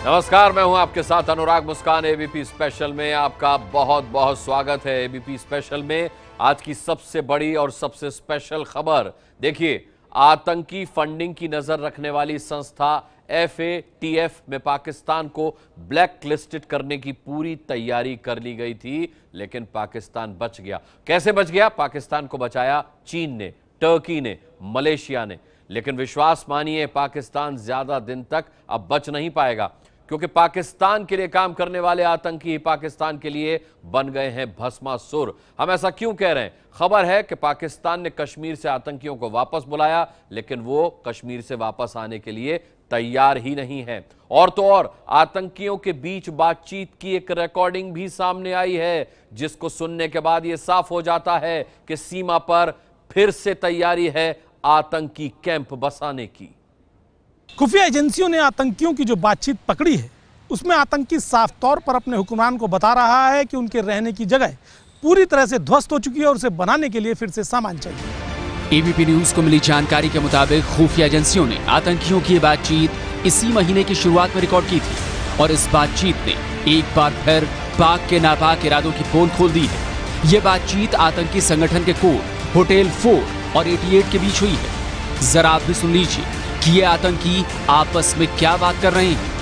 नमस्कार, मैं हूं आपके साथ अनुराग मुस्कान। एबीपी स्पेशल में आपका बहुत बहुत स्वागत है। एबीपी स्पेशल में आज की सबसे बड़ी और सबसे स्पेशल खबर देखिए, आतंकी फंडिंग की नजर रखने वाली संस्था FATF में पाकिस्तान को ब्लैक लिस्टेड करने की पूरी तैयारी कर ली गई थी, लेकिन पाकिस्तान बच गया। कैसे बच गया? पाकिस्तान को बचाया चीन ने, टर्की ने, मलेशिया ने। लेकिन विश्वास मानिए, पाकिस्तान ज्यादा दिन तक अब बच नहीं पाएगा, क्योंकि पाकिस्तान के लिए काम करने वाले आतंकी ही पाकिस्तान के लिए बन गए हैं भस्मासुर। हम ऐसा क्यों कह रहे हैं? खबर है कि पाकिस्तान ने कश्मीर से आतंकियों को वापस बुलाया, लेकिन वो कश्मीर से वापस आने के लिए तैयार ही नहीं है। और तो और, आतंकियों के बीच बातचीत की एक रिकॉर्डिंग भी सामने आई है, जिसको सुनने के बाद यह साफ हो जाता है कि सीमा पर फिर से तैयारी है आतंकी कैंप बसाने की। खुफिया एजेंसियों ने आतंकियों की जो बातचीत पकड़ी है, उसमें आतंकी साफ तौर पर अपने हुक्मरान को बता रहा है कि उनके रहने की जगह पूरी तरह से ध्वस्त हो चुकी है और उसे बनाने के लिए फिर से सामान चाहिए। एबीपी न्यूज को मिली जानकारी के मुताबिक खुफिया एजेंसियों ने आतंकियों की बातचीत इसी महीने की शुरुआत में रिकॉर्ड की थी और इस बातचीत ने एक बार फिर पाक के नापाक इरादों की पोल खोल दी है। ये बातचीत आतंकी संगठन के कोड होटल 4 और 88 के बीच हुई है। जरा आप भी सुन लीजिए कि ये आतंकी आपस में क्या बात कर रहे हैं।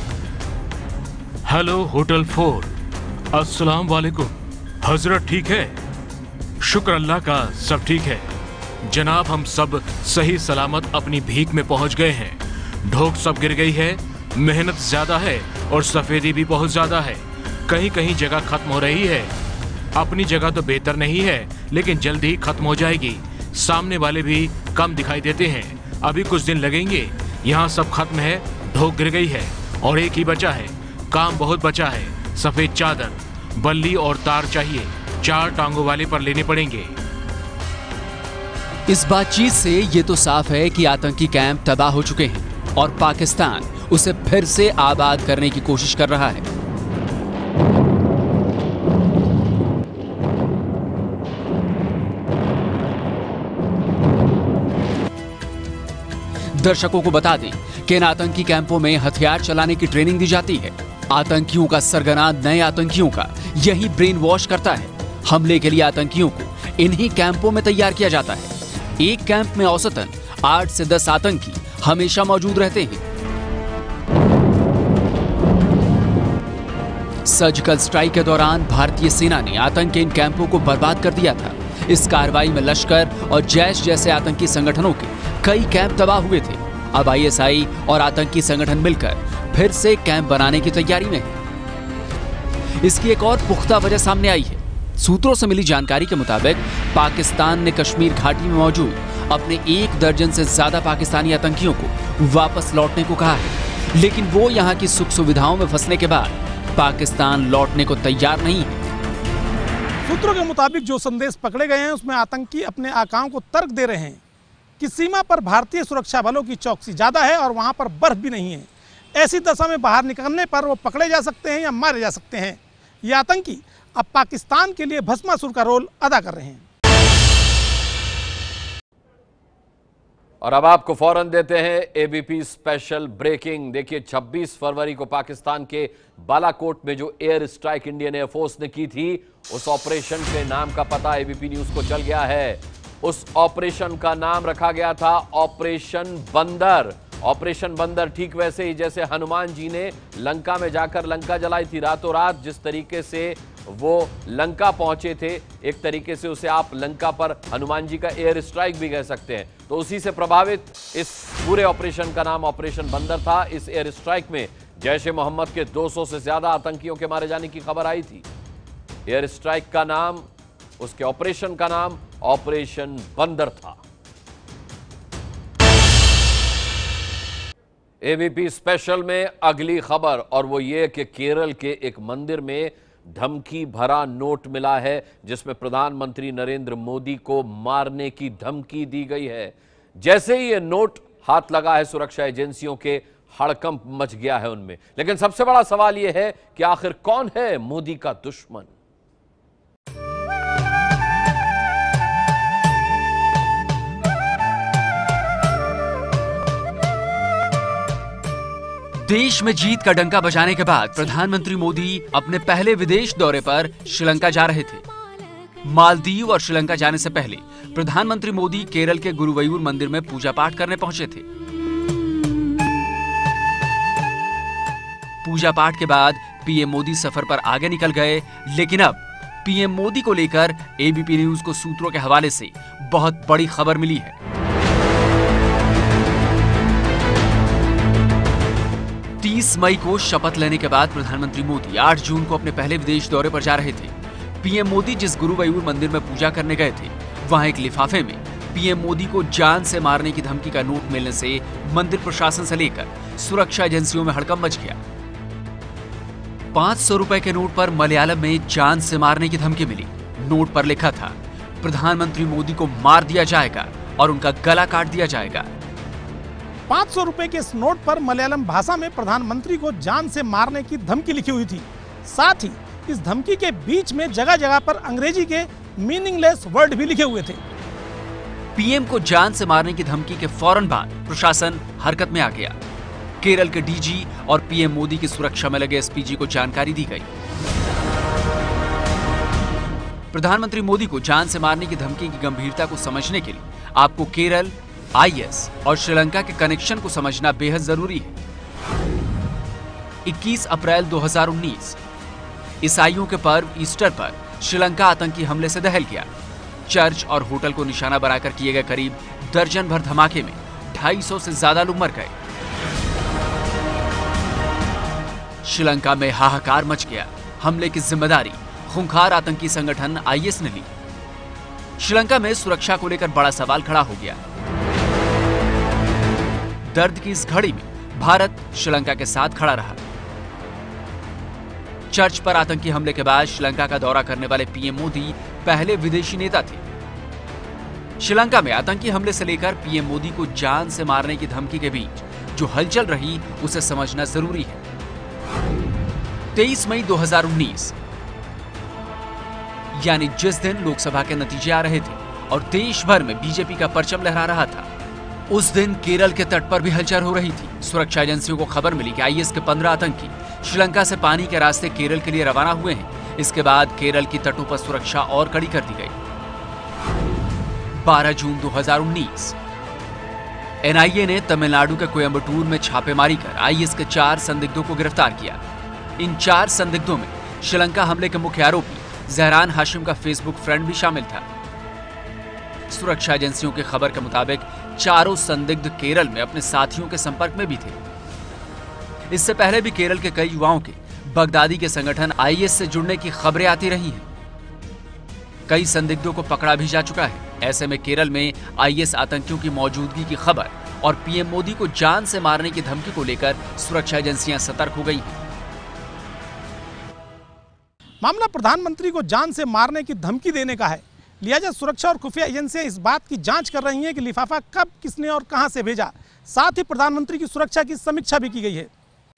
हेलो होटल 4, अस्सलाम वालेकुम। हजरत ठीक है? शुक्र अल्लाह का, सब ठीक है जनाब। हम सब सही सलामत अपनी भीख में पहुंच गए हैं। ढोक सब गिर गई है, मेहनत ज्यादा है और सफेदी भी बहुत ज्यादा है। कहीं कहीं जगह खत्म हो रही है। अपनी जगह तो बेहतर नहीं है, लेकिन जल्दी ही खत्म हो जाएगी। सामने वाले भी कम दिखाई देते हैं, अभी कुछ दिन लगेंगे। यहाँ सब खत्म है, ढोक गिर गई है और एक ही बचा है। काम बहुत बचा है। सफेद चादर, बल्ली और तार चाहिए। 4 टांगों वाले पर लेने पड़ेंगे। इस बातचीत से ये तो साफ है कि आतंकी कैंप तबाह हो चुके हैं और पाकिस्तान उसे फिर से आबाद करने की कोशिश कर रहा है। दर्शकों को बता दें कि इन आतंकी कैंपों में हथियार चलाने की ट्रेनिंग दी जाती है। आतंकियों का सरगना नए आतंकियों का यही ब्रेन वॉश करता है। हमले के लिए आतंकियों को इन्हीं कैंपों में तैयार किया जाता है। एक कैंप में औसतन 8 से 10 आतंकी हमेशा मौजूद रहते हैं। सर्जिकल स्ट्राइक के दौरान भारतीय सेना ने आतंक के इन कैंपों को बर्बाद कर दिया था। इस कार्रवाई में लश्कर और जैश जैसे आतंकी संगठनों के कई कैंप तबाह हुए थे। अब ISI और आतंकी संगठन मिलकर फिर से कैंप बनाने की तैयारी में है। इसकी एक और पुख्ता वजह सामने आई है। सूत्रों से मिली जानकारी के मुताबिक पाकिस्तान ने कश्मीर घाटी में मौजूद अपने 1 दर्जन से ज्यादा पाकिस्तानी आतंकियों को वापस लौटने को कहा है, लेकिन वो यहाँ की सुख सुविधाओं में फंसने के बाद पाकिस्तान लौटने को तैयार नहीं है। सूत्रों के मुताबिक जो संदेश पकड़े गए हैं, उसमें आतंकी अपने आकाओं को तर्क दे रहे हैं कि सीमा पर भारतीय सुरक्षा बलों की चौकसी ज्यादा है और वहां पर बर्फ भी नहीं है। ऐसी दशा में बाहर निकलने पर वो पकड़े जा सकते हैं या मारे जा सकते हैं। ये आतंकी अब पाकिस्तान के लिए भस्मासुर का रोल अदा कर रहे हैं। और अब आपको फौरन देते हैं एबीपी स्पेशल ब्रेकिंग। देखिए, 26 फरवरी को पाकिस्तान के बालाकोट में जो एयर स्ट्राइक इंडियन एयरफोर्स ने की थी, उस ऑपरेशन के नाम का पता एबीपी न्यूज को चल गया है। उस ऑपरेशन का नाम रखा गया था ऑपरेशन बंदर। ऑपरेशन बंदर ठीक वैसे ही जैसे हनुमान जी ने लंका में जाकर लंका जलाई थी रातों रात, जिस तरीके से वो लंका पहुंचे थे, एक तरीके से उसे आप लंका पर हनुमान जी का एयर स्ट्राइक भी कह सकते हैं। तो उसी से प्रभावित इस पूरे ऑपरेशन का नाम ऑपरेशन बंदर था। इस एयर स्ट्राइक में जैश-ए-मोहम्मद के 200 से ज्यादा आतंकियों के मारे जाने की खबर आई थी। एयर स्ट्राइक का नाम, उसके ऑपरेशन का नाम ऑपरेशन बंदर था। एबीपी स्पेशल में अगली खबर, और वो ये कि केरल के एक मंदिर में धमकी भरा नोट मिला है, जिसमें प्रधानमंत्री नरेंद्र मोदी को मारने की धमकी दी गई है। जैसे ही ये नोट हाथ लगा है, सुरक्षा एजेंसियों के हड़कंप मच गया है उनमें। लेकिन सबसे बड़ा सवाल यह है कि आखिर कौन है मोदी का दुश्मन? देश में जीत का डंका बजाने के बाद प्रधानमंत्री मोदी अपने पहले विदेश दौरे पर श्रीलंका जा रहे थे। मालदीव और श्रीलंका जाने से पहले प्रधानमंत्री मोदी केरल के गुरुवायूर मंदिर में पूजा पाठ करने पहुंचे थे। पूजा पाठ के बाद पीएम मोदी सफर पर आगे निकल गए, लेकिन अब पीएम मोदी को लेकर एबीपी न्यूज को सूत्रों के हवाले से बहुत बड़ी खबर मिली है। मई को शपथ लेने के बाद प्रधानमंत्री मोदी 8 जून को अपने पहले विदेश दौरे पर जा रहे थे। पीएम मोदी जिस गुरुवायूर मंदिर में पूजा करने गए थे, वहां एक लिफाफे में पीएम मोदी को जान से मारने की धमकी का नोट मिलने से मंदिर प्रशासन से लेकर सुरक्षा एजेंसियों में हड़कंप मच गया। 500 रुपए के नोट पर मलयालम में जान से मारने की धमकी मिली। नोट पर लिखा था, प्रधानमंत्री मोदी को मार दिया जाएगा और उनका गला काट दिया जाएगा। 500 रुपए के इस नोट पर मलयालम भाषा में प्रधानमंत्री को जान से मारने की धमकी लिखी हुई थी। साथ ही इस धमकी के बीच में जगह जगह पर अंग्रेजी के मीनिंगलेस वर्ड भी लिखे हुए थे। पीएम को जान से मारने की धमकी के फौरन बाद प्रशासन हरकत में आ गया। केरल के डीजी और पीएम मोदी की सुरक्षा में लगे एसपीजी को जानकारी दी गई। प्रधानमंत्री मोदी को जान से मारने की धमकी की गंभीरता को समझने के लिए आपको केरल, आईएस और श्रीलंका के कनेक्शन को समझना बेहद जरूरी है। 21 अप्रैल 2019 ईसाइयों के पर्व ईस्टर पर श्रीलंका आतंकी हमले से दहल गया। चर्च और होटल को निशाना बनाकर किए गए करीब दर्जन भर धमाके में 250 से ज्यादा लोग मर गए। श्रीलंका में हाहाकार मच गया। हमले की जिम्मेदारी खूंखार आतंकी संगठन आईएस ने ली। श्रीलंका में सुरक्षा को लेकर बड़ा सवाल खड़ा हो गया। दर्द की इस घड़ी में भारत श्रीलंका के साथ खड़ा रहा। चर्च पर आतंकी हमले के बाद श्रीलंका का दौरा करने वाले पीएम मोदी पहले विदेशी नेता थे। श्रीलंका में आतंकी हमले से लेकर पीएम मोदी को जान से मारने की धमकी के बीच जो हलचल रही, उसे समझना जरूरी है। 23 मई 2019 यानी जिस दिन लोकसभा के नतीजे आ रहे थे और देश भर में बीजेपी का परचम लहरा रहा था, उस दिन केरल के तट पर भी हलचल हो रही थी। सुरक्षा एजेंसियों को खबर मिली कि आईएस के 15 आतंकी श्रीलंका से पानी के रास्ते केरल के लिए रवाना हुए हैं। इसके बाद केरल की तटों पर सुरक्षा और कड़ी कर दी गई। 12 जून 2019 एनआईए ने तमिलनाडु के कोयंबटूर में छापेमारी कर आईएस के 4 संदिग्धों को गिरफ्तार किया। इन 4 संदिग्धों में श्रीलंका हमले के मुख्य आरोपी जहरान हाशिम का फेसबुक फ्रेंड भी शामिल था। सुरक्षा एजेंसियों की खबर के मुताबिक चारों संदिग्ध केरल में अपने साथियों के संपर्क में भी थे। इससे पहले भी केरल के कई युवाओं के बगदादी के संगठन आईएस से जुड़ने की खबरें आती रही हैं। कई संदिग्धों को पकड़ा भी जा चुका है। ऐसे में केरल में आईएस आतंकियों की मौजूदगी की खबर और पीएम मोदी को जान से मारने की धमकी को लेकर सुरक्षा एजेंसियां सतर्क हो गई हैं। मामला प्रधानमंत्री को जान से मारने की धमकी देने का है। लिहाजा सुरक्षा और खुफिया एजेंसियां इस बात की जांच कर रही हैं कि लिफाफा कब, किसने और कहां से भेजा। साथ ही प्रधानमंत्री की सुरक्षा की समीक्षा भी की गई है।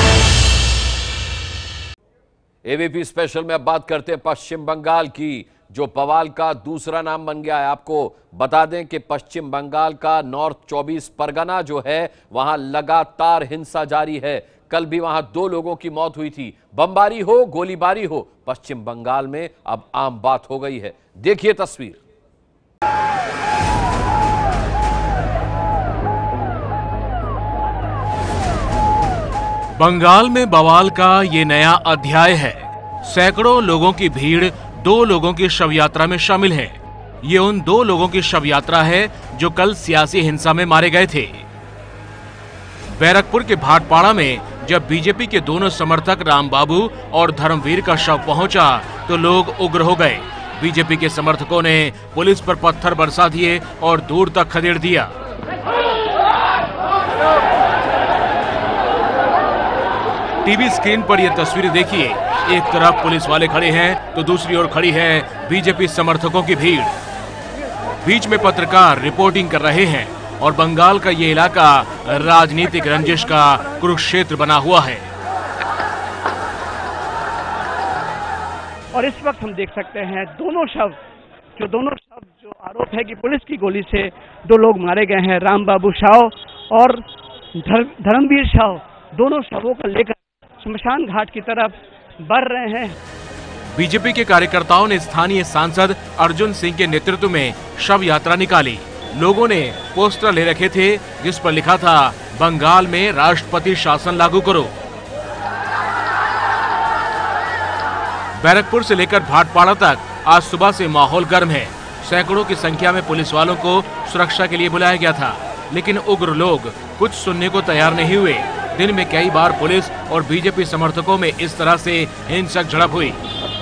एबीपी स्पेशल में अब बात करते हैं पश्चिम बंगाल की, जो बवाल का दूसरा नाम बन गया है। आपको बता दें कि पश्चिम बंगाल का नॉर्थ 24 परगना जो है, वहां लगातार हिंसा जारी है। कल भी वहां 2 लोगों की मौत हुई थी। बमबारी हो, गोलीबारी हो, पश्चिम बंगाल में अब आम बात हो गई है। देखिए तस्वीर। बंगाल में बवाल का ये नया अध्याय है। सैकड़ों लोगों की भीड़ 2 लोगों की शव यात्रा में शामिल है। ये उन 2 लोगों की शव यात्रा है जो कल सियासी हिंसा में मारे गए थे। बैरकपुर के भाटपाड़ा में जब बीजेपी के दोनों समर्थक रामबाबू और धर्मवीर का शव पहुंचा तो लोग उग्र हो गए। बीजेपी के समर्थकों ने पुलिस पर पत्थर बरसा दिए और दूर तक खदेड़ दिया। टीवी स्क्रीन पर यह तस्वीरें देखिए। एक तरफ पुलिस वाले खड़े हैं तो दूसरी ओर खड़ी है बीजेपी समर्थकों की भीड़। बीच में पत्रकार रिपोर्टिंग कर रहे हैं और बंगाल का ये इलाका राजनीतिक रंजिश का कुरुक्षेत्र बना हुआ है। और इस वक्त हम देख सकते हैं दोनों शव जो आरोप है कि पुलिस की गोली से 2 लोग मारे गए हैं, रामबाबू शाह और धर्मवीर शाह, दोनों शवों को लेकर शमशान घाट की तरफ बढ़ रहे हैं। बीजेपी के कार्यकर्ताओं ने स्थानीय सांसद अर्जुन सिंह के नेतृत्व में शव यात्रा निकाली। लोगों ने पोस्टर ले रखे थे जिस पर लिखा था, बंगाल में राष्ट्रपति शासन लागू करो। बैरकपुर से लेकर भाटपाड़ा तक आज सुबह से माहौल गर्म है। सैकड़ों की संख्या में पुलिस वालों को सुरक्षा के लिए बुलाया गया था, लेकिन उग्र लोग कुछ सुनने को तैयार नहीं हुए। दिन में कई बार पुलिस और बीजेपी समर्थकों में इस तरह से हिंसक झड़प हुई।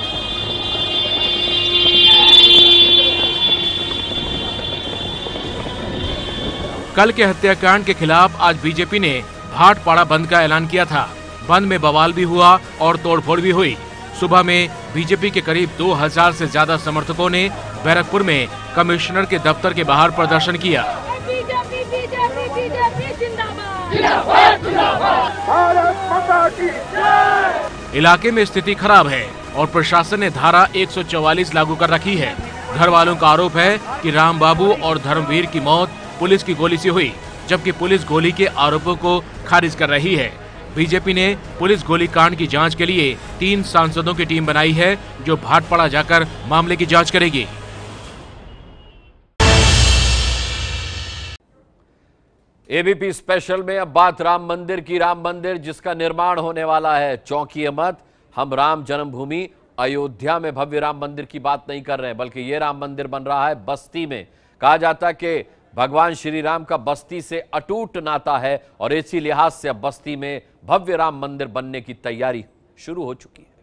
कल के हत्याकांड के खिलाफ आज बीजेपी ने भाटपाड़ा बंद का ऐलान किया था। बंद में बवाल भी हुआ और तोड़फोड़ भी हुई। सुबह में बीजेपी के करीब 2000 से ज्यादा समर्थकों ने बैरकपुर में कमिश्नर के दफ्तर के बाहर प्रदर्शन किया। इलाके में स्थिति खराब है और प्रशासन ने धारा 144 लागू कर रखी है। घर वालों का आरोप है कि राम बाबू और धर्मवीर की मौत पुलिस की गोली से हुई, जबकि पुलिस गोली के आरोपों को खारिज कर रही है। बीजेपी ने पुलिस गोलीकांड की जांच के लिए 3 सांसदों की टीम बनाई है, जो भाटपाड़ा जाकर मामले की जांच करेगी। एबीपी स्पेशल में अब बात राम मंदिर की। राम मंदिर जिसका निर्माण होने वाला है, चौंकिए मत, हम राम जन्मभूमि अयोध्या में भव्य राम मंदिर की बात नहीं कर रहे हैं, बल्कि ये राम मंदिर बन रहा है बस्ती में। कहा जाता है कि भगवान श्री राम का बस्ती से अटूट नाता है और इसी लिहाज से अब बस्ती में भव्य राम मंदिर बनने की तैयारी शुरू हो चुकी है।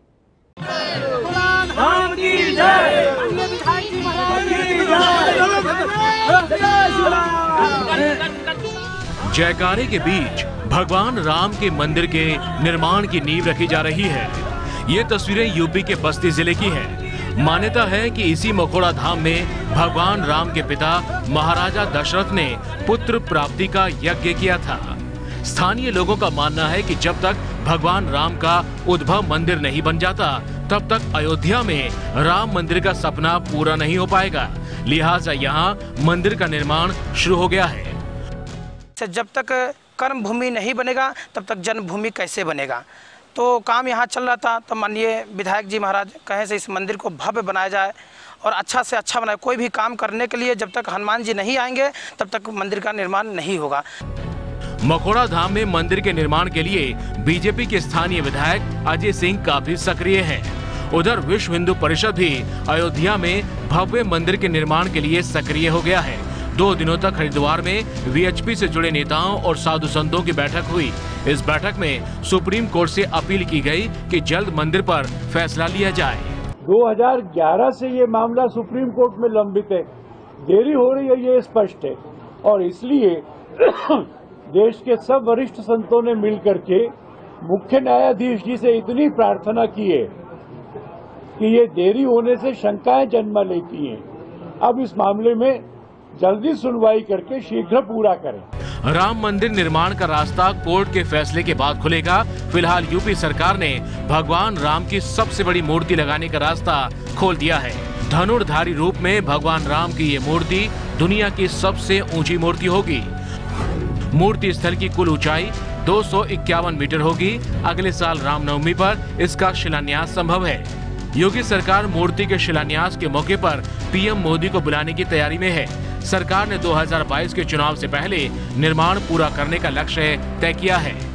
जयकारे के बीच भगवान राम के मंदिर के निर्माण की नींव रखी जा रही है। ये तस्वीरें यूपी के बस्ती जिले की है। मान्यता है कि इसी मखोड़ा धाम में भगवान राम के पिता महाराजा दशरथ ने पुत्र प्राप्ति का यज्ञ किया था। स्थानीय लोगों का मानना है कि जब तक भगवान राम का उद्भव मंदिर नहीं बन जाता, तब तक अयोध्या में राम मंदिर का सपना पूरा नहीं हो पाएगा। लिहाजा यहाँ मंदिर का निर्माण शुरू हो गया है। जब तक कर्म भूमि नहीं बनेगा, तब तक जन्मभूमि कैसे बनेगा। तो काम यहाँ चल रहा था, तो माननीय विधायक जी महाराज कहे से इस मंदिर को भव्य बनाया जाए और अच्छा से अच्छा बनाए। कोई भी काम करने के लिए जब तक हनुमान जी नहीं आएंगे, तब तक मंदिर का निर्माण नहीं होगा। मखोड़ा धाम में मंदिर के निर्माण के लिए बीजेपी के स्थानीय विधायक अजय सिंह काफी सक्रिय हैं। उधर विश्व हिंदू परिषद भी अयोध्या में भव्य मंदिर के निर्माण के लिए सक्रिय हो गया है। 2 दिनों तक हरिद्वार में वीएचपी से जुड़े नेताओं और साधु संतों की बैठक हुई। इस बैठक में सुप्रीम कोर्ट से अपील की गई कि जल्द मंदिर पर फैसला लिया जाए। 2011 से ये मामला सुप्रीम कोर्ट में लंबित है, देरी हो रही है ये स्पष्ट है, और इसलिए देश के सब वरिष्ठ संतों ने मिलकर के मुख्य न्यायाधीश जी से इतनी प्रार्थना की है कि ये देरी होने से शंकाएं जन्म लेती हैं। अब इस मामले में जल्दी सुनवाई करके शीघ्र पूरा करें। राम मंदिर निर्माण का रास्ता कोर्ट के फैसले के बाद खुलेगा। फिलहाल यूपी सरकार ने भगवान राम की सबसे बड़ी मूर्ति लगाने का रास्ता खोल दिया है। धनुर्धारी रूप में भगवान राम की ये मूर्ति दुनिया की सबसे ऊंची मूर्ति होगी। मूर्ति स्थल की कुल ऊंचाई 251 मीटर होगी। अगले साल रामनवमी पर इसका शिलान्यास संभव है। योगी सरकार मूर्ति के शिलान्यास के मौके पर पीएम मोदी को बुलाने की तैयारी में है। सरकार ने 2022 के चुनाव से पहले निर्माण पूरा करने का लक्ष्य तय किया है।